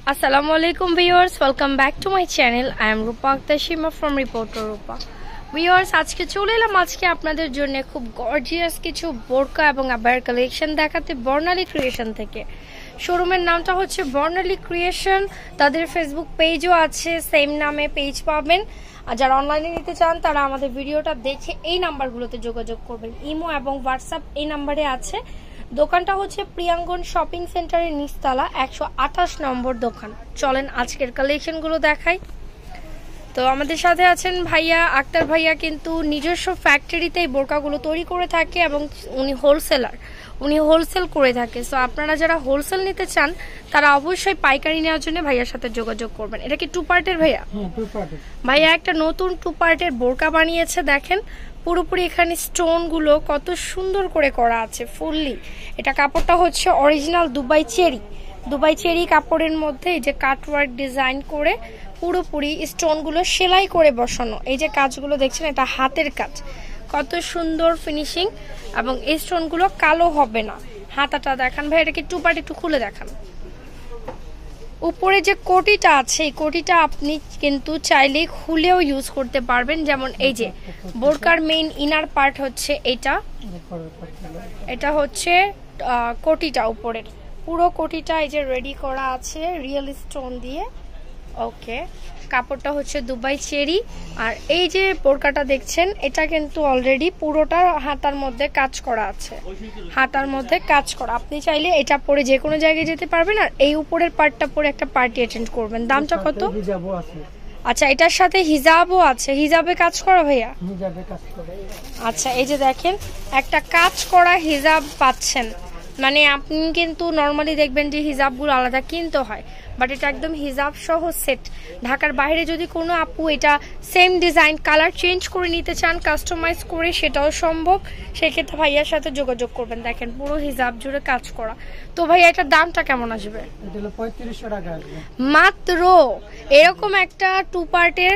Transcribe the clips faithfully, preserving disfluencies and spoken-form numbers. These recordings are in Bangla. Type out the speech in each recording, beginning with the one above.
Assalamualaikum viewers, welcome back to my channel. I am Rupa Akhtar from Reporter Rupa. Viewers, আজকে চলে এলাম আজকে আপনাদের জন্য খুব গর্জিয়াস কিছু বোরকা এবং আবায়ার কালেকশন দেখাতে বর্ণালী ক্রিয়েশন থেকে। শোরুমের নামটা হচ্ছে বর্ণালী ক্রিয়েশন, তাদের ফেসবুক পেজও আছে, সেম নামে পেজ পাবেন। আর যারা অনলাইনে নিতে চান তারা আমাদের ভিডিওটা দেখে এই নাম্বারগুলোতে যোগাযোগ করবেন। ইমো এবং হোয়াটসঅ্যাপ এই নাম্বারে আছে। দোকানটা হচ্ছে প্রিয়াঙ্গন শপিং সেন্টারের নিচতলা একশো আঠাশ নম্বর দোকান। চলেন আজকের কালেকশনগুলো দেখাই। তো আমাদের সাথে আছেন ভাইয়া আক্তার ভাইয়া, কিন্তু নিজস্ব ফ্যাক্টরিতে এই বোরকাগুলো তৈরি করে থাকে এবং উনি হোলসেলার, উনি হোলসেল করে থাকে। সো আপনারা যারা হোলসেল নিতে চান তারা অবশ্যই পাইকারি নেওয়ার জন্য ভাইয়ার সাথে যোগাযোগ করবেন। এটা কি টু পার্টের ভাইয়া? ভাইয়া একটা নতুন টু পার্টের বোরকা বানিয়েছে, দেখেন পুরোপুরি এখানে স্টোন গুলো কত সুন্দর করে করা আছে ফুললি। এটা কাপড়টা হচ্ছে original Dubai cherry, Dubai cherry কাপড়ের মধ্যে এই যে কাটওয়ার্ক ডিজাইন করে পুরোপুরি স্টোন গুলো সেলাই করে বসানো। এই যে কাজগুলো দেখছেন এটা হাতের কাজ, কত সুন্দর ফিনিশিং, এবং এই স্টোন গুলো কালো হবে না। হাতাটা দেখান ভাই, এটাকে টু পার্ট একটু খুলে দেখান। উপরে যে কোটিটা আছে এই কোটিটা আপনি কিন্তু চাইলে খুলেও ইউজ করতে পারবেন। যেমন এই যে বোরকার মেইন ইনার পার্ট হচ্ছে এটা, এটা হচ্ছে কোটিটা উপরের পুরো কোটিটা এই যে রেডি করা আছে রিয়েল স্টোন দিয়ে। ওকে, কাপড়টা হচ্ছে দুবাই চেরি। আর এই যে বোরকাটা দেখছেন এটা কিন্তু অলরেডি পুরোটা হাতার মধ্যে কাজ করা আছে, হাতার মধ্যে কাজ করা। আপনি চাইলে এটা পরে যে কোনো জায়গায় যেতে পারবেন। আর এই উপরের পার্টটা পরে একটা পার্টি অ্যাটেন্ড করবেন। দামটা কত? আচ্ছা, এটার সাথে হিজাবও আছে। হিজাবে কাজ করা ভাইয়া? হিজাবে কাজ করা। আচ্ছা, এই যে দেখেন একটা কাজ করা হিজাব পাচ্ছেন। মানে আপনি কিন্তু নরমালি দেখবেন যে হিজাবগুলো আলাদা কিনতে হয়, বাট এটা একদম হিজাব সহ সেট। ঢাকার বাইরে যদি কোনো আপু এটা সেম ডিজাইন কালার চেঞ্জ করে নিতে চান কাস্টমাইজ করে, সেটাও সম্ভব। সেক্ষেত্রে ভাইয়ার সাথে যোগাযোগ করবেন। দেখেন পুরো হিজাব জুড়ে কাজ করা। তো ভাইয়া এটার দামটা কেমন আসবে? পঁয়ত্রিশশো টাকা আসবে মাত্র। এরকম একটা টু পার্টের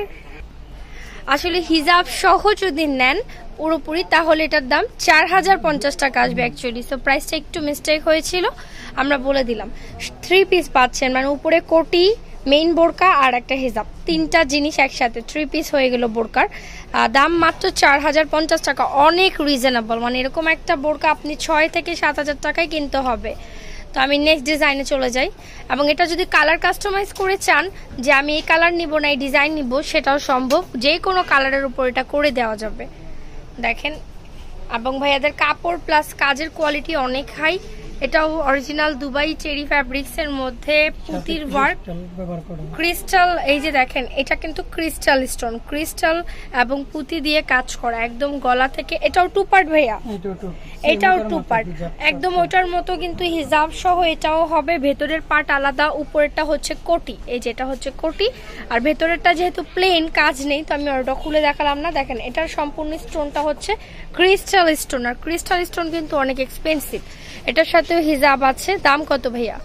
আসলে হিজাব সহ যদি নেন পুরোপুরি, তাহলে এটার দাম চার হাজার পঞ্চাশ টাকা আসবে অ্যাকচুয়ালি। সো প্রাইসটা একটু মিস্টেক হয়েছিল, আমরা বলে দিলাম। থ্রি পিস পাচ্ছেন, মানে উপরে কোটি, মেইন বোরকা আর একটা হিজাব, তিনটা জিনিস একসাথে থ্রি পিস হয়ে গেল বোরকার। দাম মাত্র চার হাজার পঞ্চাশ টাকা, অনেক রিজনেবল। মানে এরকম একটা বোরকা আপনি ছয় থেকে সাত হাজার টাকায় কিনতে হবে। তো আমি নেক্সট ডিজাইনে চলে যাই। এবং এটা যদি কালার কাস্টমাইজ করে চান যে আমি এই কালার নিব না এই ডিজাইন নিব, সেটাও সম্ভব। যে কোনো কালারের উপর এটা করে দেওয়া যাবে। দেখেন, এবং ভাইয়াদের কাপড় প্লাস কাজের কোয়ালিটি অনেক হাই। এটাও অরিজিনাল দুবাই চেরি ফ্যাব্রিক্স এর মধ্যে পুতির ওয়ার্ক, ক্রিস্টাল। এই যে দেখেন এটা কিন্তু ক্রিস্টাল স্টোন, ক্রিস্টাল এবং পুঁতি দিয়ে কাজ করা একদম গলা থেকে। এটাও টু পার্ট ভাইয়া? এটাও টু পার্ট একদম ওটার মতো, কিন্তু হিজাব সহ এটাও হবে। ভেতরের পার্ট আলাদা, উপরেরটা হচ্ছে কোটি। এই যেটা হচ্ছে কোটি, আর ভেতরেরটা যেহেতু প্লেন কাজ নেই তো আমি ওটা খুলে দেখালাম না। দেখেন এটার সম্পূর্ণ স্টোনটা হচ্ছে ক্রিস্টাল স্টোন, আর ক্রিস্টাল স্টোন কিন্তু অনেক এক্সপেন্সিভ। এটার সাথে হিজাব আছে। দাম কত ভাইয়া?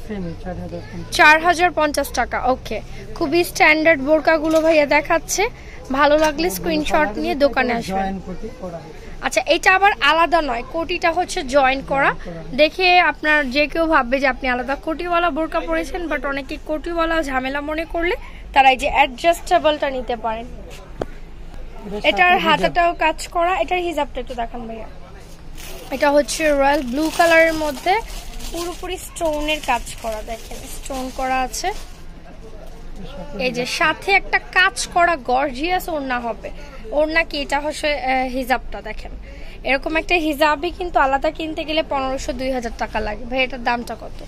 চার হাজার পঞ্চাশ টাকা। ওকে, খুবই স্ট্যান্ডার্ড বোরকা গুলো ভাইয়া দেখাচ্ছে। ভালো লাগলে স্ক্রিনশট নিয়ে দোকানে আসবেন। আচ্ছা, এটা আবার আলাদা নয়, কোটিটা হচ্ছে জয়েন করা। দেখে আপনার যে কেউ ভাববে যে আপনি আলাদা কোটিওয়ালা বোরকা পরেছেন, বাট অনেকে কোটিওয়ালা ঝামেলা মনে করলে তারা এই যে অ্যাডজাস্টেবলটা নিতে পারেন। এটার হাতাটাও কাজ করা। এটার হিজাবটা একটু দেখান ভাইয়া। এটা হচ্ছে রয়্যাল ব্লু কালারের মধ্যে পুরোপুরি স্টোনের কাজ করা। দেখেন স্টোন করা আছে। এই যে সাথে একটা কাজ করা গর্জিয়াস ওড়না হবে। ওড়না কি এটা হচ্ছে হিজাবটা। দেখেন এরকম একটা হিজাবই কিন্তু আলাদা কিনতে গেলে পনেরোশো দুই হাজার টাকা লাগে। ভাই এটার দামটা কত?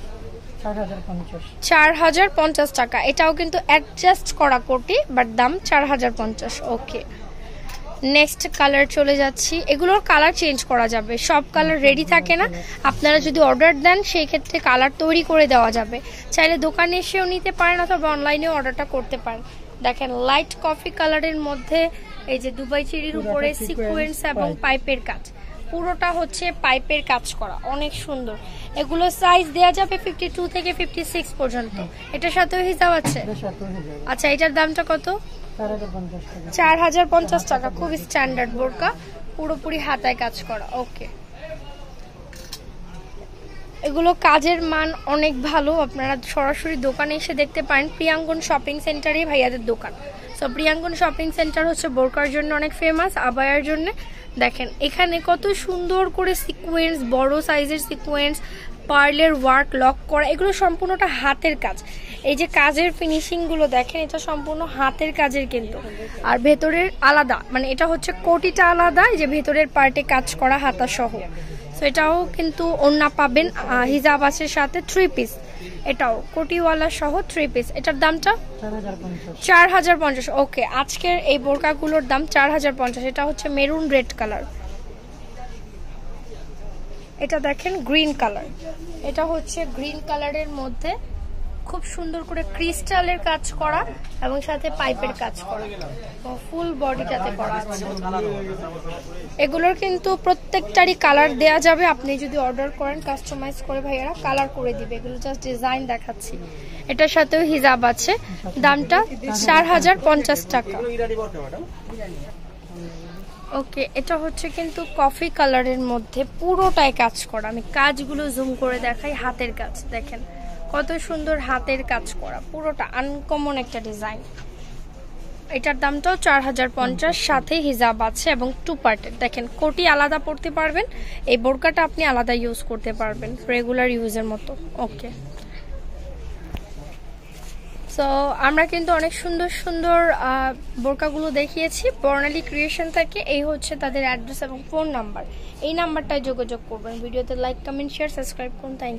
চার হাজার পঞ্চাশ টাকা। এটাও কিন্তু অ্যাডজাস্ট করা কোটি, বাট দাম চার হাজার পঞ্চাশ। ওকে, নেক্সট কালার চলে যাচ্ছি। এগুলোর কালার চেঞ্জ করা যাবে, সব কালার রেডি থাকে না। আপনারা যদি অর্ডার দেন সেই ক্ষেত্রে কালার তৈরি করে দেওয়া যাবে। চাইলে দোকানে এসেও নিতে পারেন অথবা অনলাইনেও অর্ডারটা করতে পারেন। দেখেন লাইট কফি কালারের মধ্যে এই যে দুবাই চেরির উপরে সিকোয়েন্স এবং পাইপের কাজ, পুরোটা হচ্ছে পাইপের কাজ করা, অনেক সুন্দর। এগুলো সাইজ দেওয়া যাবে ফিফটি টু থেকে ফিফটি সিক্স পর্যন্ত। এটার সাথেও হিসাব আছে? আচ্ছা, এটার দামটা কত? চার হাজার পঞ্চাশ টাকা। খুব স্ট্যান্ডার্ড বোরকা, পুরোপুরি হাতায় কাজ করা। ওকে, এগুলো কাজের মান অনেক ভালো, আপনারা সরাসরি দোকানে এসে দেখতে পারেন। প্রিয়াঙ্গন শপিং সেন্টারে ভাইয়াদের দোকান। সো প্রিয়াঙ্গন শপিং সেন্টার হচ্ছে বোরকার জন্য অনেক ফেমাস, আবায়ার জন্য। দেখেন এখানে কত সুন্দর করে সিকোয়েন্স, বড় সাইজের সিকোয়েন্স, পার্লের ওয়ার্ক, লক করা, এগুলো সম্পূর্ণটা হাতের কাজ। এই যে কাজের ফিনিশিংগুলো দেখেন, এটা সম্পূর্ণ হাতের কাজের কিন্তু। আর ভেতরের আলাদা, মানে এটা হচ্ছে কোটিটা আলাদা, যে ভেতরের পার্টে কাজ করা হাতা সহ। সো এটাও কিন্তু ওড়না পাবেন, হিজাব আছে সাথে, থ্রি পিস, এটাও কোটিওয়ালা সহ থ্রি পিস। এটার দামটা চার হাজার পঞ্চাশ। ওকে, আজকের এই বোরকাগুলোর দাম চার হাজার পঞ্চাশ। এটা হচ্ছে মেরুন রেড কালার। এটা দেখেন গ্রিন কালার, এটা হচ্ছে গ্রিন কালারের মধ্যে খুব সুন্দর করে ক্রিস্টালের কাজ করা এবং সাথে পাইপের কাজ করা, ফুল বডিটাতে করা আছে। এগুলোর কিন্তু প্রত্যেকটারই কালার দেয়া যাবে, আপনি যদি অর্ডার করেন কাস্টমাইজ করে ভাইয়ারা কালার করে দিবে। এগুলো জাস্ট ডিজাইন দেখাচ্ছি। এটার সাথেও হিজাব আছে, দামটা চার হাজার পঞ্চাশ টাকা। ওকে, এটা হচ্ছে কিন্তু কফি কালারের মধ্যে পুরোটাই কাজ করা। আমি কাজগুলো জুম করে দেখাই, হাতের কাজ দেখেন কত সুন্দর, হাতের কাজ করা, পুরোটা আনকমন একটা ডিজাইন। এটার দামটাও চার হাজার পঞ্চাশ, সাথে হিজাব আছে এবং টু পার্টের। দেখেন কোটি আলাদা পড়তে পারবেন, এই বোরকাটা আপনি আলাদা ইউজ করতে পারবেন রেগুলার ইউজের মতো। ওকে, সো আমরা কিন্তু অনেক সুন্দর সুন্দর বোরকাগুলো দেখিয়েছি বর্ণালী ক্রিয়েশন থেকে। এই হচ্ছে তাদের অ্যাড্রেস এবং ফোন নাম্বার, এই নাম্বারটায় যোগাযোগ করবেন। ভিডিওতে লাইক, কমেন্ট, শেয়ার, সাবস্ক্রাইব করুন। Thank you.